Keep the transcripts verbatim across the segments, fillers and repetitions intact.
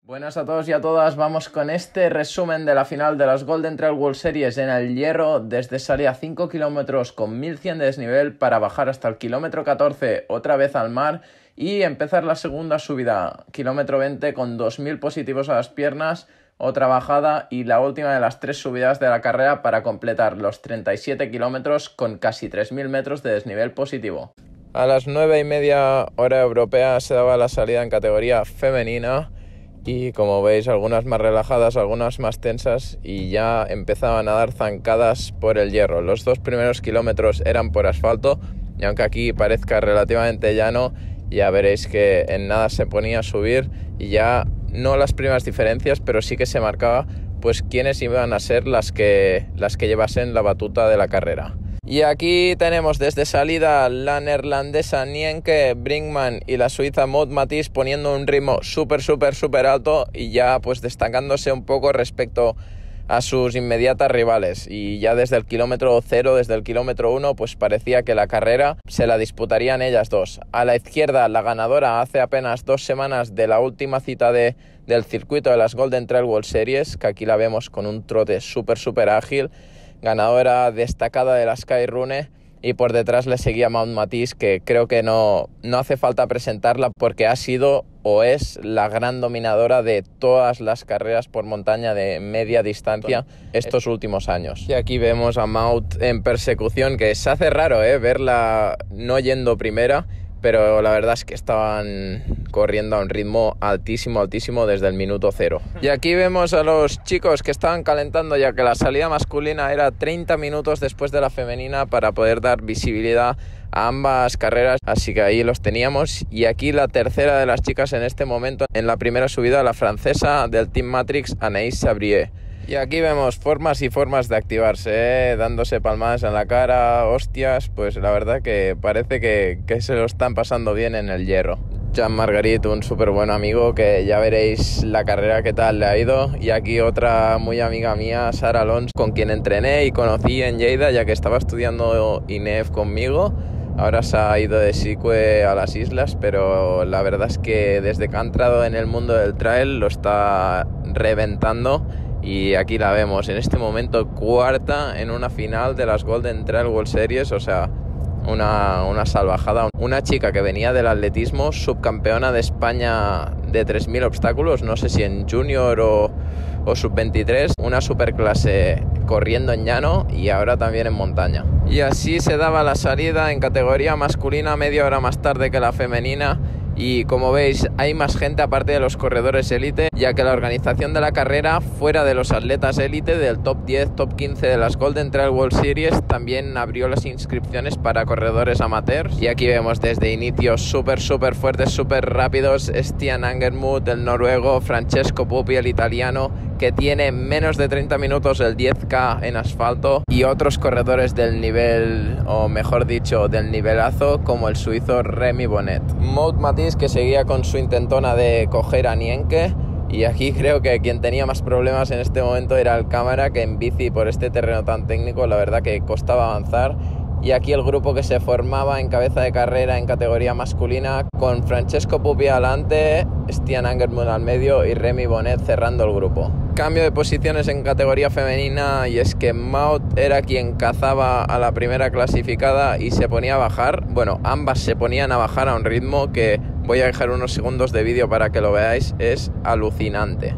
Buenas a todos y a todas, vamos con este resumen de la final de las Golden Trail World Series en el Hierro, desde salida cinco kilómetros con mil cien de desnivel para bajar hasta el kilómetro catorce otra vez al mar y empezar la segunda subida, kilómetro veinte con dos mil positivos a las piernas, otra bajada y la última de las tres subidas de la carrera para completar los treinta y siete kilómetros con casi tres mil metros de desnivel positivo. A las nueve y media hora europea se daba la salida en categoría femenina. Y como veis, algunas más relajadas, algunas más tensas y ya empezaban a dar zancadas por el Hierro. Los dos primeros kilómetros eran por asfalto y aunque aquí parezca relativamente llano, ya veréis que en nada se ponía a subir y ya no las primeras diferencias, pero sí que se marcaba pues quiénes iban a ser las que, las que llevasen la batuta de la carrera. Y aquí tenemos desde salida la neerlandesa Nienke Brinkman y la suiza Maud Mathies poniendo un ritmo súper, súper, súper alto y ya pues destacándose un poco respecto a sus inmediatas rivales. Y ya desde el kilómetro cero, desde el kilómetro uno, pues parecía que la carrera se la disputarían ellas dos. A la izquierda, la ganadora hace apenas dos semanas de la última cita de, del circuito de las Golden Trail World Series, que aquí la vemos con un trote súper, súper ágil. Ganadora destacada de la Skyrunner, y por detrás le seguía Maud Mathies, que creo que no, no hace falta presentarla porque ha sido o es la gran dominadora de todas las carreras por montaña de media distancia estos últimos años. Y aquí vemos a Maud en persecución, que se hace raro ¿eh? verla no yendo primera, pero la verdad es que estaban corriendo a un ritmo altísimo, altísimo desde el minuto cero. Y aquí vemos a los chicos que estaban calentando, ya que la salida masculina era treinta minutos después de la femenina para poder dar visibilidad a ambas carreras, así que ahí los teníamos. Y aquí la tercera de las chicas en este momento, en la primera subida, la francesa del Team Matrix, Anaïs Sabrier. Y aquí vemos formas y formas de activarse, ¿eh? dándose palmadas en la cara, hostias, pues la verdad que parece que, que se lo están pasando bien en el Hierro. Jean Marguerite, un súper buen amigo, que ya veréis la carrera que tal le ha ido. Y aquí otra muy amiga mía, Sara Alonso, con quien entrené y conocí en Lleida, ya que estaba estudiando I N E F conmigo. Ahora se ha ido de Sicue a las islas, pero la verdad es que desde que ha entrado en el mundo del trail lo está reventando. Y aquí la vemos, en este momento cuarta en una final de las Golden Trail World Series, o sea, una, una salvajada. Una chica que venía del atletismo, subcampeona de España de tres mil obstáculos, no sé si en junior o, o sub veintitrés, una superclase corriendo en llano y ahora también en montaña. Y así se daba la salida en categoría masculina media hora más tarde que la femenina. Y como veis, hay más gente aparte de los corredores élite, ya que la organización de la carrera, fuera de los atletas élite del top diez, top quince de las Golden Trail World Series, también abrió las inscripciones para corredores amateurs. Y aquí vemos desde inicios súper súper fuertes, súper rápidos, Stian Angermuth, el noruego, Francesco Pupi, el italiano, que tiene menos de treinta minutos el diez K en asfalto, y otros corredores del nivel, o mejor dicho, del nivelazo, como el suizo Remy Bonnet. Maud Mathies, que seguía con su intentona de coger a Nienke, y aquí creo que quien tenía más problemas en este momento era el cámara, que en bici por este terreno tan técnico la verdad que costaba avanzar. Y aquí el grupo que se formaba en cabeza de carrera en categoría masculina, con Francesco Pupi adelante, Stian Angermuth al medio y Remy Bonnet cerrando el grupo. Cambio de posiciones en categoría femenina, y es que Maud era quien cazaba a la primera clasificada y se ponía a bajar. Bueno, ambas se ponían a bajar a un ritmo que voy a dejar unos segundos de vídeo para que lo veáis, es alucinante.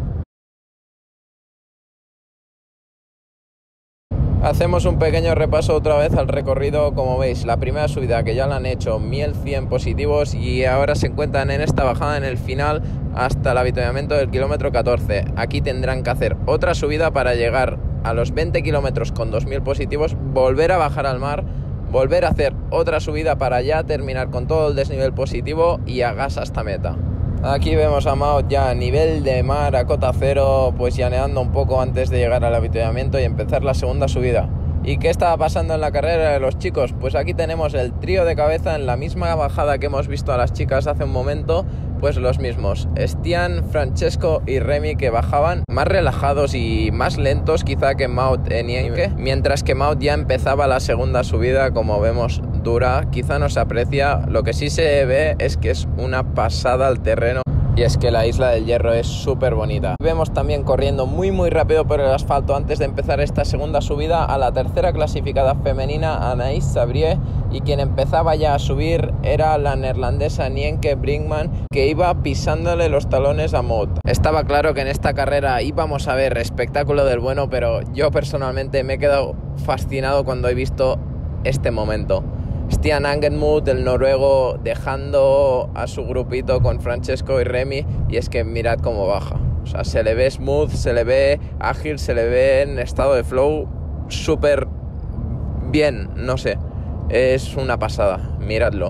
Hacemos un pequeño repaso otra vez al recorrido. Como veis, la primera subida que ya la han hecho mil cien positivos y ahora se encuentran en esta bajada en el final hasta el avituallamiento del kilómetro catorce. Aquí tendrán que hacer otra subida para llegar a los veinte kilómetros con dos mil positivos, volver a bajar al mar, volver a hacer otra subida para ya terminar con todo el desnivel positivo y a gas hasta meta. Aquí vemos a Maud ya a nivel de mar, a cota cero, pues llaneando un poco antes de llegar al avituallamiento y empezar la segunda subida. ¿Y qué estaba pasando en la carrera de los chicos? Pues aquí tenemos el trío de cabeza en la misma bajada que hemos visto a las chicas hace un momento, pues los mismos, Stian, Francesco y Remy, que bajaban más relajados y más lentos quizá que Maud e Nienke, mientras que Maud ya empezaba la segunda subida, como vemos, dura, quizá no se aprecia. Lo que sí se ve es que es una pasada al terreno. Y es que la Isla del Hierro es súper bonita. Vemos también corriendo muy muy rápido por el asfalto antes de empezar esta segunda subida a la tercera clasificada femenina, Anaïs Sabrié, y quien empezaba ya a subir era la neerlandesa Nienke Brinkman, que iba pisándole los talones a Maud. Estaba claro que en esta carrera íbamos a ver espectáculo del bueno, pero yo personalmente me he quedado fascinado cuando he visto este momento. Stian Angermuth, el noruego, dejando a su grupito con Francesco y Remy, y es que mirad cómo baja. O sea, se le ve smooth, se le ve ágil, se le ve en estado de flow súper bien, no sé. Es una pasada, miradlo.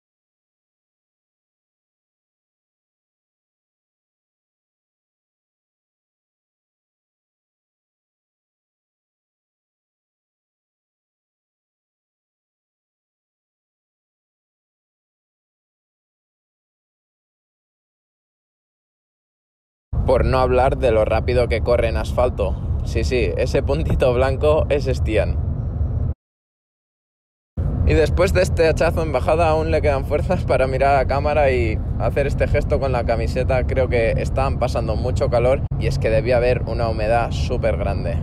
Por no hablar de lo rápido que corre en asfalto. Sí, sí, ese puntito blanco es Stian. Y después de este hachazo en bajada aún le quedan fuerzas para mirar a cámara y hacer este gesto con la camiseta. Creo que estaban pasando mucho calor y es que debía haber una humedad súper grande.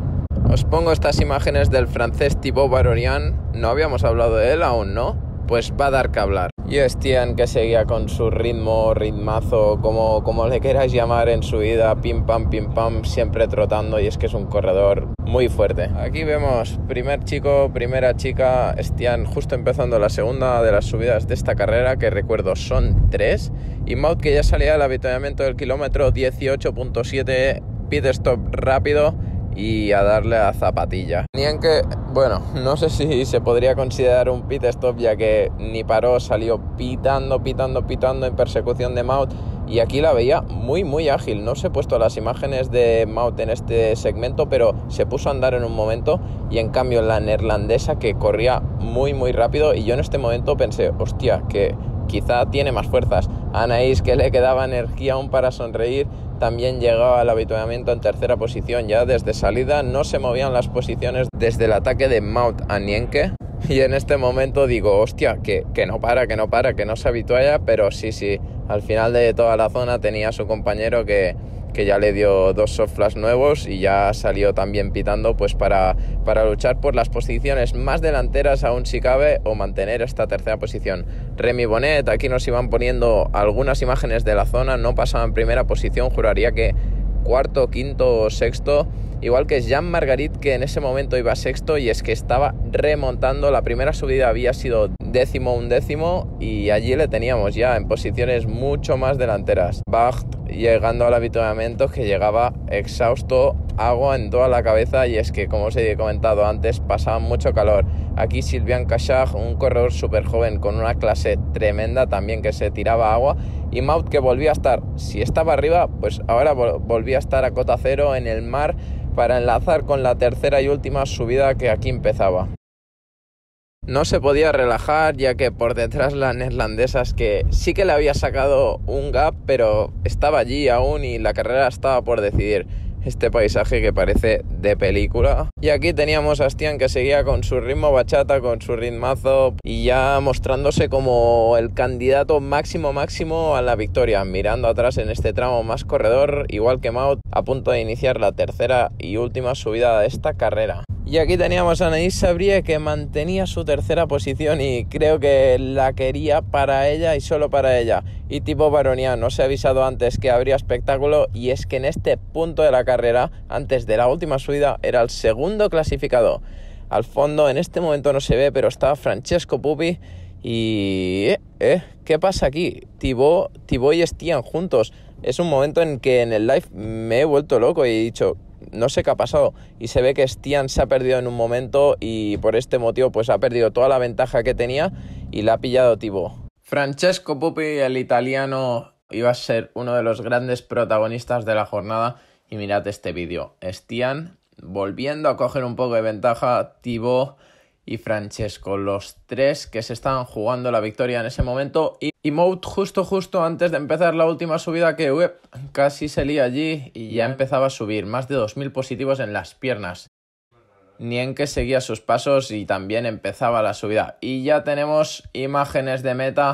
Os pongo estas imágenes del francés Thibaut Baronian. No habíamos hablado de él aún, ¿no? Pues va a dar que hablar. Y Stian, que seguía con su ritmo, ritmazo, como, como le queráis llamar en su vida, pim pam, pim pam, siempre trotando, y es que es un corredor muy fuerte. Aquí vemos primer chico, primera chica, Stian justo empezando la segunda de las subidas de esta carrera, que recuerdo son tres, y Maud, que ya salía del avituallamiento del kilómetro dieciocho punto siete, pit stop rápido y a darle a zapatilla. Nienke, bueno, no sé si se podría considerar un pit stop, ya que ni paró, salió pitando, pitando, pitando en persecución de Maud, y aquí la veía muy muy ágil. No os he puesto las imágenes de Maud en este segmento, pero se puso a andar en un momento, y en cambio la neerlandesa, que corría muy muy rápido, y yo en este momento pensé, hostia, que quizá tiene más fuerzas. Anaïs, que le quedaba energía aún para sonreír, también llegaba al avituallamiento en tercera posición. Ya desde salida no se movían las posiciones desde el ataque de Maud a Nienke, y en este momento digo, hostia, que, que no para, que no para, que no se habitualla, pero sí, sí, al final de toda la zona tenía a su compañero que, que ya le dio dos soft flash nuevos y ya salió también pitando, pues para, para luchar por las posiciones más delanteras aún si cabe, o mantener esta tercera posición. Remy Bonnet, aquí nos iban poniendo algunas imágenes de la zona, no pasaba en primera posición, juraría que cuarto, quinto o sexto, igual que Jean Margarit, que en ese momento iba sexto, y es que estaba remontando. La primera subida había sido décimo, undécimo, y allí le teníamos ya en posiciones mucho más delanteras. Bacht llegando al avituallamiento, que llegaba exhausto, agua en toda la cabeza, y es que, como os he comentado antes, pasaba mucho calor. Aquí Sylvian Cachag, un corredor súper joven con una clase tremenda también, que se tiraba agua, y Maud, que volvía a estar, si estaba arriba, pues ahora volvía a estar a cota cero en el mar, para enlazar con la tercera y última subida que aquí empezaba. No se podía relajar, ya que por detrás las neerlandesas, que sí que le había sacado un gap, pero estaba allí aún y la carrera estaba por decidir. Este paisaje que parece de película. Y aquí teníamos a Stian, que seguía con su ritmo bachata, con su ritmazo, y ya mostrándose como el candidato máximo máximo a la victoria, mirando atrás en este tramo más corredor, igual que Maud, a punto de iniciar la tercera y última subida de esta carrera. Y aquí teníamos a Anaïs Sabrié, que mantenía su tercera posición, y creo que la quería para ella y solo para ella. Y Thibaut Baronian, os he avisado antes que habría espectáculo, y es que en este punto de la carrera, antes de la última subida, era el segundo clasificado. Al fondo, en este momento no se ve, pero estaba Francesco Pupi. Y... Eh, eh, ¿qué pasa aquí? Thibaut, Thibaut y Stian juntos. Es un momento en que en el live me he vuelto loco y he dicho, no sé qué ha pasado, y se ve que Stian se ha perdido en un momento, y por este motivo pues ha perdido toda la ventaja que tenía y la ha pillado Thibaut. Francesco Pupi, el italiano, iba a ser uno de los grandes protagonistas de la jornada, y mirad este vídeo. Stian volviendo a coger un poco de ventaja, Thibaut y Francesco, los tres que se estaban jugando la victoria en ese momento, y, y Maud justo justo antes de empezar la última subida, que uep, casi se lía allí y ya empezaba a subir, más de dos mil positivos en las piernas. Nienke seguía sus pasos y también empezaba la subida, y ya tenemos imágenes de meta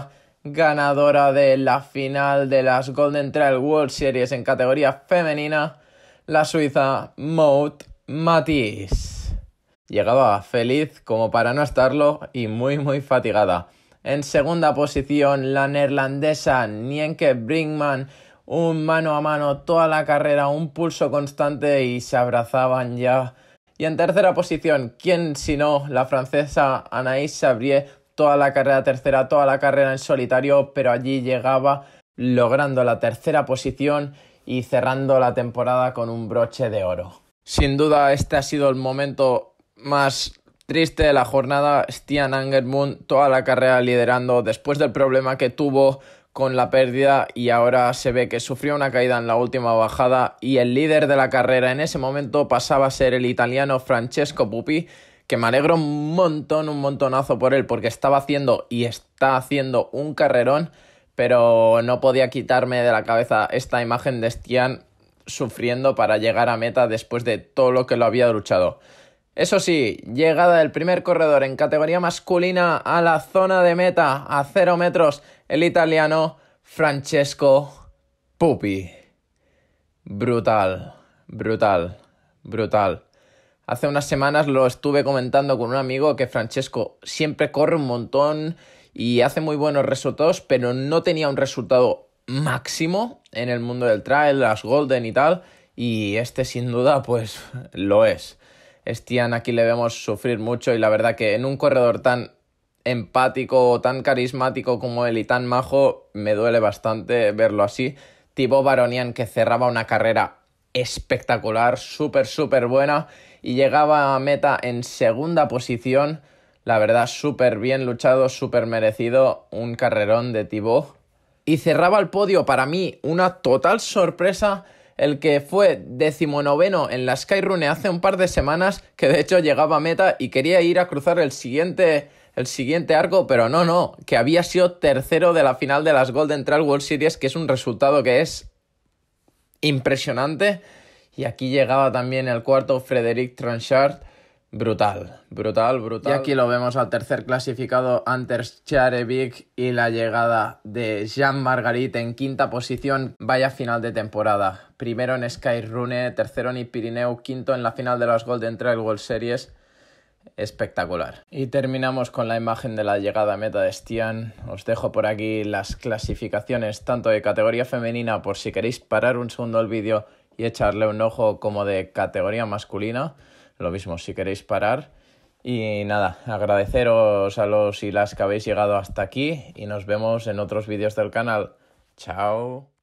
ganadora de la final de las Golden Trail World Series en categoría femenina, la suiza Maud Mathies. Llegaba feliz como para no estarlo y muy muy fatigada. En segunda posición, la neerlandesa Nienke Brinkman, un mano a mano toda la carrera, un pulso constante y se abrazaban ya. Y en tercera posición, ¿quién sino la francesa Anaïs Chabrier, toda la carrera tercera, toda la carrera en solitario, pero allí llegaba logrando la tercera posición y cerrando la temporada con un broche de oro. Sin duda este ha sido el momento más triste de la jornada. Stian Angermund toda la carrera liderando después del problema que tuvo con la pérdida y ahora se ve que sufrió una caída en la última bajada y el líder de la carrera en ese momento pasaba a ser el italiano Francesco Pupi, que me alegro un montón, un montonazo por él porque estaba haciendo y está haciendo un carrerón, pero no podía quitarme de la cabeza esta imagen de Stian sufriendo para llegar a meta después de todo lo que lo había luchado. Eso sí, llegada del primer corredor en categoría masculina a la zona de meta a cero metros, el italiano Francesco Pupi. Brutal, brutal, brutal. Hace unas semanas lo estuve comentando con un amigo que Francesco siempre corre un montón y hace muy buenos resultados, pero no tenía un resultado máximo en el mundo del trail, las Golden y tal, y este sin duda pues lo es. Stian aquí le vemos sufrir mucho y la verdad que en un corredor tan empático, tan carismático como él y tan majo, me duele bastante verlo así. Thibaut Baronian, que cerraba una carrera espectacular, súper súper buena y llegaba a meta en segunda posición. La verdad, súper bien luchado, súper merecido, un carrerón de Thibaut. Y cerraba el podio, para mí, una total sorpresa, el que fue decimonoveno en la Skyrunner hace un par de semanas, que de hecho llegaba a meta y quería ir a cruzar el siguiente, el siguiente arco, pero no, no, que había sido tercero de la final de las Golden Trail World Series, que es un resultado que es impresionante. Y aquí llegaba también el cuarto, Frédéric Tranchard. Brutal, brutal, brutal. Y aquí lo vemos al tercer clasificado, Anders Jarevik, y la llegada de Jean Margarit en quinta posición. Vaya final de temporada. Primero en Skyrunner, tercero en Pirineu, quinto en la final de las Golden Trail World Series. Espectacular. Y terminamos con la imagen de la llegada a meta de Stian. Os dejo por aquí las clasificaciones tanto de categoría femenina por si queréis parar un segundo el vídeo y echarle un ojo, como de categoría masculina. Lo mismo si queréis parar. Y nada, agradeceros a los y las que habéis llegado hasta aquí y nos vemos en otros vídeos del canal. Chao.